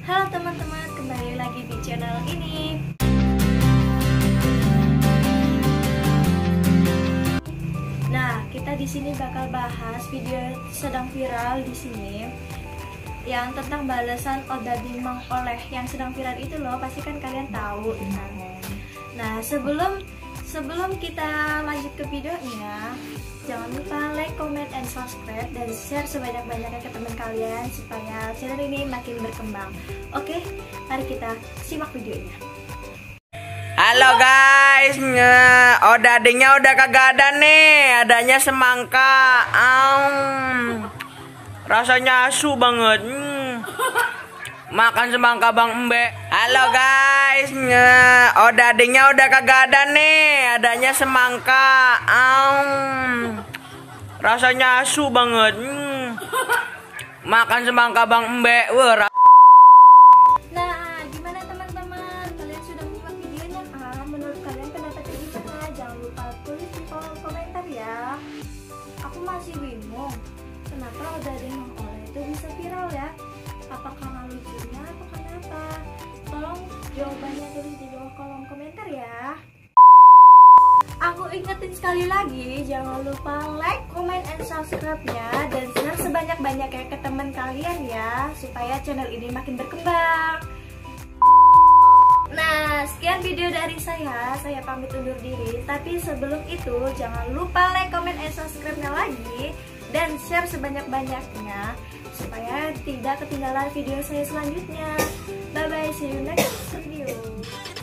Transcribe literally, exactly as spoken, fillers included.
Halo teman-teman, kembali lagi di channel ini. Nah, kita di sini bakal bahas video sedang viral di sini yang tentang balasan Odading Mengoleh yang sedang viral itu loh, pasti kan kalian tahu kan. Nah, sebelum sebelum kita lanjut ke videonya, jangan lupa like, comment, and subscribe dan share sebanyak-banyaknya ke teman kalian supaya channel ini makin berkembang. Oke, mari kita simak videonya. Halo guys, Odadingnya udah kagak ada nih, adanya semangka. Um, rasanya asu banget. Hmm. Makan semangka Bang Embe. Halo guys, Odadingnya udah kagak ada nih, adanya semangka. Um, rasanya asu banget. Hmm. Makan semangka Bang Embe. Wah. Nah, gimana teman-teman? Kalian sudah menyimak videonya kan? Menurut kalian pendapatnya gimana? Jangan lupa tulis di kolom komentar ya. Aku masih bingung, kenapa Odading Mengoleh itu bisa viral ya? Apa karena lucunya atau kenapa? Tolong jawabannya tulis di bawah kolom komentar ya. Aku ingetin sekali lagi, jangan lupa like, comment, and subscribe-nya dan share sebanyak-banyaknya ke teman kalian ya, supaya channel ini makin berkembang. Nah, sekian video dari saya, saya pamit undur diri. Tapi sebelum itu, jangan lupa like, comment, and subscribe-nya lagi dan share sebanyak-banyaknya supaya tidak ketinggalan video saya selanjutnya. Bye bye, see you next video.